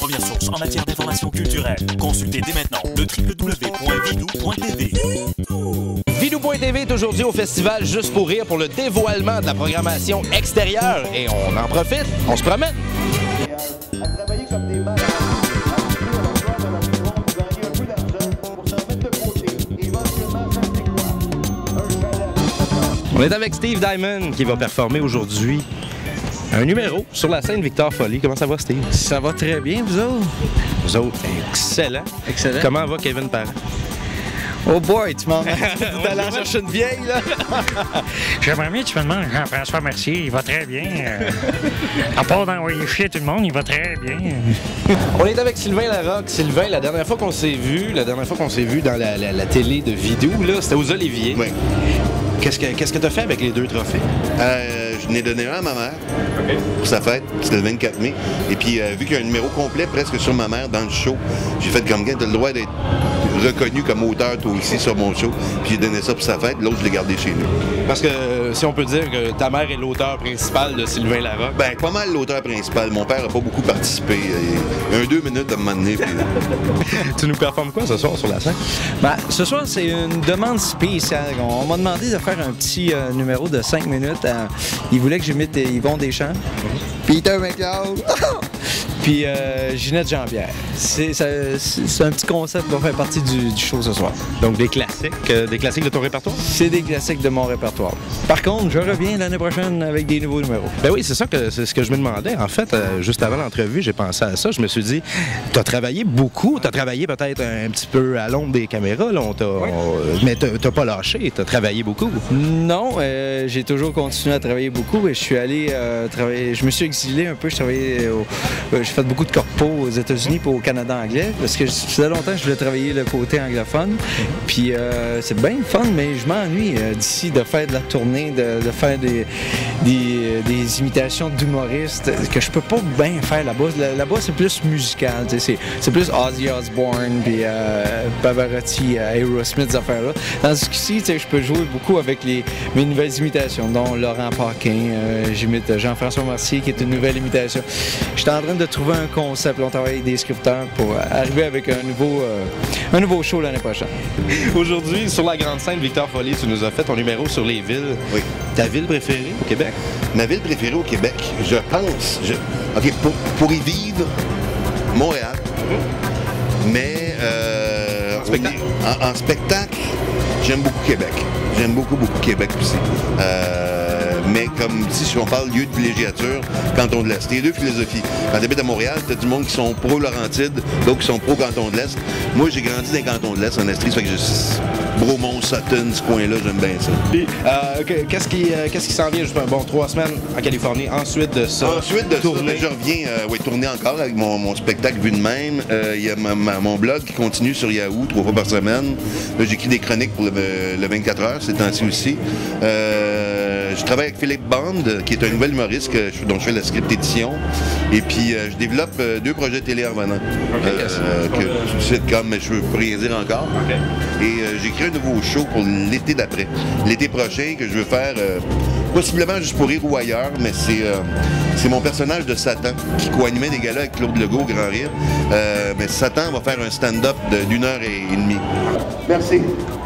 première source en matière d'information culturelle. Consultez dès maintenant le www.vidou.tv. Vidou.tv est aujourd'hui au festival Juste pour rire pour le dévoilement de la programmation extérieure. Et on en profite, on se promène. À travailler comme des malades, à gagner un peu d'argent pour s'en mettre de côté. Éventuellement, ça c'est quoi? Un chalet. On est avec Steve Diamond qui va performer aujourd'hui un numéro sur la scène Victor Folly. Comment ça va, Steve? Ça va très bien, vous autres? Vous autres, excellent. Excellent. Comment va Kevin Parent? Oh boy, tu m'en allé chercher une vieille, là? J'aimerais bien que tu me demandes Jean-François Mercier, il va très bien. À part d'envoyer chier tout le monde, il va très bien. On est avec Sylvain Larocque. Sylvain, la dernière fois qu'on s'est vu dans la télé de Vidou, là, c'était aux Oliviers. Oui. Qu'est-ce que tu as fait avec les deux trophées? Je n'ai donné un à ma mère pour sa fête, c'était le 24 mai. Et puis, vu qu'il y a un numéro complet presque sur ma mère dans le show, j'ai fait comme gars, tu as le droit d'être reconnu comme auteur toi aussi sur mon show. Puis j'ai donné ça pour sa fête, l'autre je l'ai gardé chez nous. Parce que si on peut dire que ta mère est l'auteur principal de Sylvain Larocque. Ben, pas mal l'auteur principal. Mon père n'a pas beaucoup participé. Il y a 2 minutes à un moment donné. Puis... Tu nous performes quoi ce soir sur la scène? Ben, ce soir, c'est une demande spéciale. On m'a demandé de faire un petit numéro de 5 minutes. Ils voulaient que j'imite Yvon Deschamps, Peter McLeod, puis Ginette Jean-Pierre. C'est un petit concept qui va faire partie du show ce soir. Donc des classiques de ton répertoire? C'est des classiques de mon répertoire. Par contre, je reviens l'année prochaine avec des nouveaux numéros. Ben oui, c'est ce que je me demandais. En fait, juste avant l'entrevue, j'ai pensé à ça. Je me suis dit, tu as travaillé beaucoup. Tu as travaillé peut-être un petit peu à l'ombre des caméras, là. Mais tu n'as pas lâché. Tu as travaillé beaucoup. Non, j'ai toujours continué à travailler beaucoup. Et je suis allé travailler. Je me suis exilé un peu. J'ai fait beaucoup de corpos aux États-Unis et au Canada anglais parce que ça faisait longtemps que je voulais travailler le côté anglophone. Puis c'est bien fun, mais je m'ennuie d'ici de faire de la tournée, de faire des imitations d'humoristes que je peux pas bien faire là-bas. Là-bas, c'est plus musical. C'est plus Ozzy Osbourne puis Pavarotti, Aerosmith, ces affaires-là. Tandis qu'ici, je peux jouer beaucoup avec mes nouvelles imitations, dont Laurent Paquin. J'imite Jean-François Mercier, qui est une nouvelle imitation. J'étais en train de trouver un concept. On travaille avec des scripteurs pour arriver avec un nouveau show l'année prochaine. Aujourd'hui, sur la grande scène Victor Folly, tu nous as fait ton numéro sur les villes. Oui. Ta ville préférée au Québec? Ma ville préférée au Québec, je pense... OK, pour y vivre, Montréal. Mais... En spectacle, j'aime beaucoup Québec. J'aime beaucoup Québec aussi. Mais comme si on parle lieu de villégiature, canton de l'Est. Il y a deux philosophies. Quand tu habites à Montréal, tu as du monde qui sont pro-Laurentides, d'autres qui sont pro-canton de l'Est. Moi, j'ai grandi dans le canton de l'Est, en Estrie, ça fait que Bromont, Sutton, ce coin-là, j'aime bien ça. Puis, qu'est-ce qui s'en vient? Bon, 3 semaines en Californie. Ensuite de ça, tourner. Je reviens tourner encore avec mon spectacle vu de même. Il y a mon blog qui continue sur Yahoo 3 fois par semaine. Là, j'écris des chroniques pour le 24 heures, ces temps-ci aussi. Je travaille avec Philippe Bond, qui est un nouvel humoriste dont je fais la script édition. Et puis, je développe 2 projets télé en revenant. Mais je peux rien dire encore. Okay. Et j'écris un nouveau show pour l'été d'après. L'été prochain, que je veux faire possiblement Juste pour rire ou ailleurs, mais c'est mon personnage de Satan qui co-animait des galas avec Claude Legault, Grand Rire. Mais Satan va faire un stand-up d'1h30. Merci.